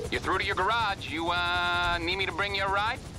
You're through to your garage. You, need me to bring you a ride?